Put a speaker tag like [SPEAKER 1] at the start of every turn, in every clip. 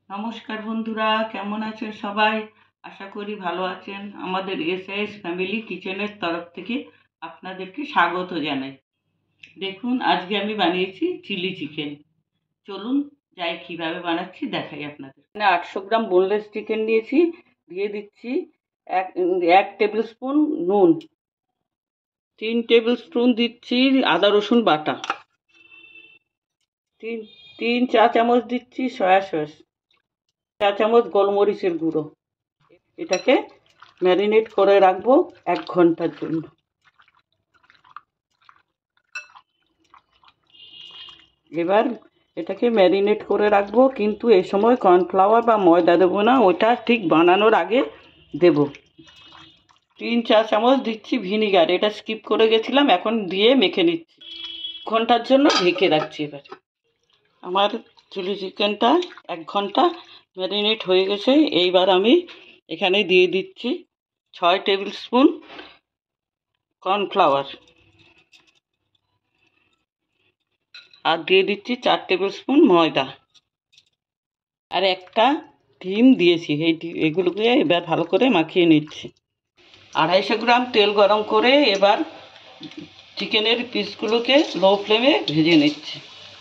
[SPEAKER 1] নমস্কার বন্ধুরা, কেমন আছেন সবাই? আশা করি ভালো আছেন। আমাদের এসএস ফ্যামিলি কিচেনের তরফ থেকে আপনাদেরকে স্বাগত জানাই। দেখুন, আজকে আমি বানিয়েছি চিলি চিকেন। চলুন যাই কিভাবে বানাচ্ছি দেখাই আপনাদের। 800 গ্রাম বোনলেস চিকেন নিয়েছি। দিয়ে দিচ্ছি এক এক টেবিল স্পুন নুন, 3 টেবিল স্পুন দিচ্ছি আদা রসুন বাটা, তিন চা চামচ দিচ্ছি সয়া সস, 1 চামচ গোলমরিচের গুঁড়ো। এটাকে ম্যারিনেট করে রাখবো 1 ঘন্টার জন্য। এবার এটাকে ম্যারিনেট করে রাখবো, কিন্তু এই সময় কর্নফ্লাওয়ার বা ময়দা দেবো না, ওটা ঠিক বানানোর আগে দেব। 3 চা চামচ দিচ্ছি ভিনিগার, এটা স্কিপ করে গেছিলাম, এখন দিয়ে মেখে নিচ্ছি। ঘন্টার জন্য ঢেকে রাখছি। এবার আমার চিলি চিকেনটা 1 ঘন্টা ম্যারিনেট হয়ে গেছে। এইবার আমি এখানে দিয়ে দিচ্ছি 6 টেবিল স্পুন কর্নফ্লাওয়ার, আর দিয়ে দিচ্ছি 4 টেবিল স্পুন ময়দা, আর একটা ডিম দিয়েছি। এগুলোকে এবার ভালো করে মাখিয়ে নিচ্ছি। 250 গ্রাম তেল গরম করে এবার চিকেনের পিসগুলোকে লো ফ্লেমে ভেজে নিচ্ছি।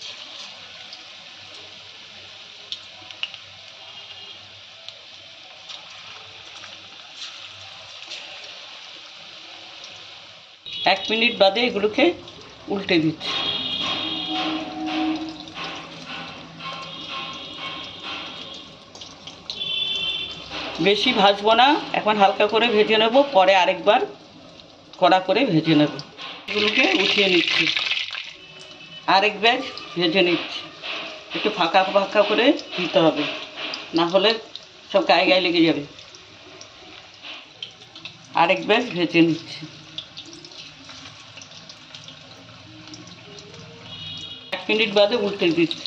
[SPEAKER 1] এক মিনিট বাদে এগুলোকে উল্টে দিচ্ছি। বেশি ভাজবো না, এখন হালকা করে ভেজে নেব, পরে আরেকবার কড়া করে ভেজে নেব। এগুলোকে উঠিয়ে নিচ্ছি, আরেক ব্যাচ ভেজে নিচ্ছি। একটু ফাঁকা ফাঁকা করে দিতে হবে, না হলে সব গায়ে গায়ে লেগে যাবে। আরেক ব্যাচ ভেজে নিচ্ছি। 1 মিনিট বাদে উল্টে দিচ্ছি।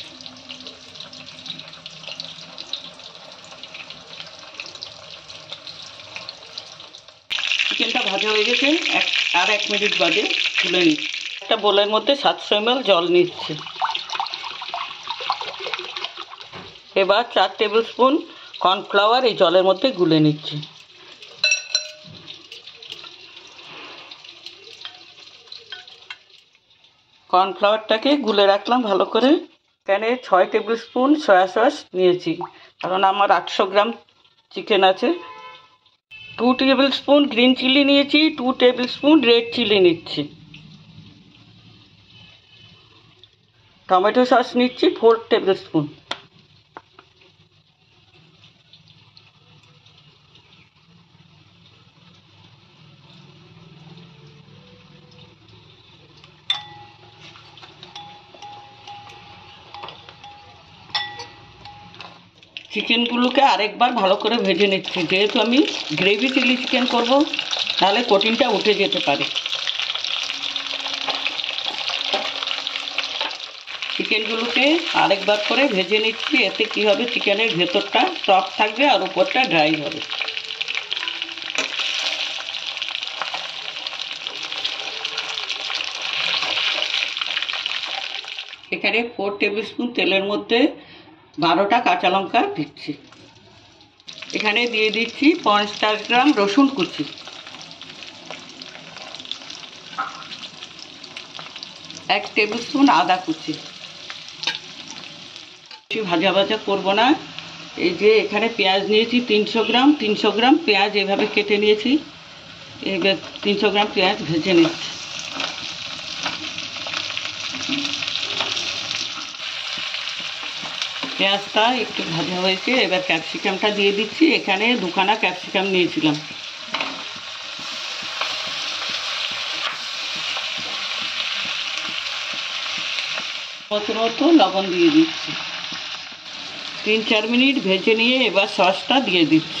[SPEAKER 1] চিকেনটা ভাজা হয়ে গেছে, আর 1 মিনিট বাদে তুলে নিচ্ছি। একটা বোলের মধ্যে 700 ml জল নিচ্ছি। এবার 4 টেবিল স্পুন কর্নফ্লাওয়ার এই জলের মধ্যে গুলে নিচ্ছি। কর্নফ্লাওয়ারটাকে গুলে রাখলাম ভালো করে। এখানে 6 টেবিল স্পুন সয়া সস নিয়েছি, কারণ আমার 800 গ্রাম চিকেন আছে। 2 টেবিল স্পুন গ্রিন চিলি নিয়েছি, 2 টেবিল স্পুন রেড চিলি নিচ্ছি। টমেটো সস নিচ্ছি 4 টেবিল স্পুন। চিকেনগুলোকে আরেকবার ভালো করে ভেজে নিচ্ছি, যেহেতু আমি গ্রেভি চিলি চিকেন করব, তাহলে কোটিনটা উঠে যেতে পারে। চিকেনগুলোকে আরেকবার করে ভেজে নিচ্ছি। এতে কি হবে, চিকেনের ভেতরটা সফট থাকবে আর উপরটা ড্রাই হবে। এখানে 4 টেবিল স্পুন তেলের মধ্যে 12টা কাঁচা লঙ্কা দিচ্ছি। এখানে দিয়ে দিচ্ছি 50 গ্রাম রসুন কুচি, 1 টেবিল স্পুন আদা কুচি। বেশি ভাজা ভাজা করবো না। এই যে এখানে পেঁয়াজ নিয়েছি 300 গ্রাম পেঁয়াজ এভাবে কেটে নিয়েছি। এবার 300 গ্রাম পেঁয়াজ ভেজে নিচ্ছি। পেঁয়াজটা একটু ভাজা হয়েছে, এবার ক্যাপসিকামটা দিয়ে দিচ্ছি। এখানে 2খানা ক্যাপসিকাম নিয়েছিলাম। মতো লবণ দিয়ে দিচ্ছি। 3-4 মিনিট ভেজে নিয়ে এবার সসটা দিয়ে দিচ্ছি।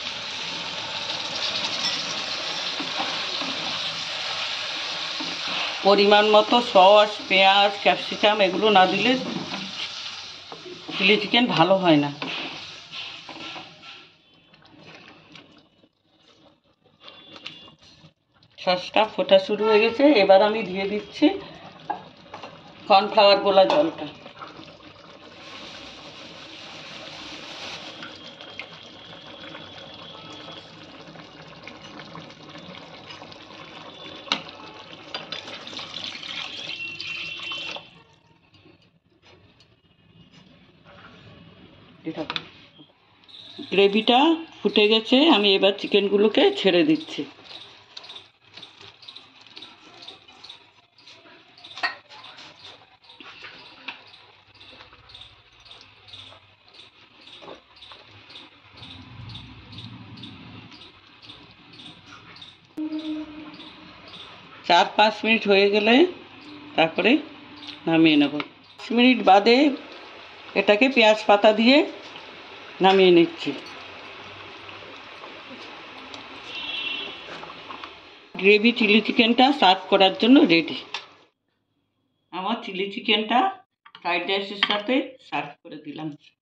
[SPEAKER 1] পরিমাণ মতো সস, পেঁয়াজ, ক্যাপসিকাম এগুলো না দিলে চিলি চিকেন ভালো হয় না। সসটা ফোটা শুরু হয়ে গেছে, এবার আমি দিয়ে দিচ্ছি কর্নফ্লাওয়ার গোলা জলটা। গ্রেভিটা ফুটে গেছে, আমি এবার চিকেনগুলোকে ছেড়ে দিচ্ছি। চার 5 মিনিট হয়ে গেলে তারপরে নামিয়ে নেব। 5 মিনিট বাদে এটাকে পেঁয়াজ পাতা দিয়ে নামিয়ে নিচ্ছি। গ্রেভি চিলি চিকেনটা সার্ভ করার জন্য রেডি। আমার চিলি চিকেনটা ফ্রাইড রাইসের সাথে সার্ভ করে দিলাম।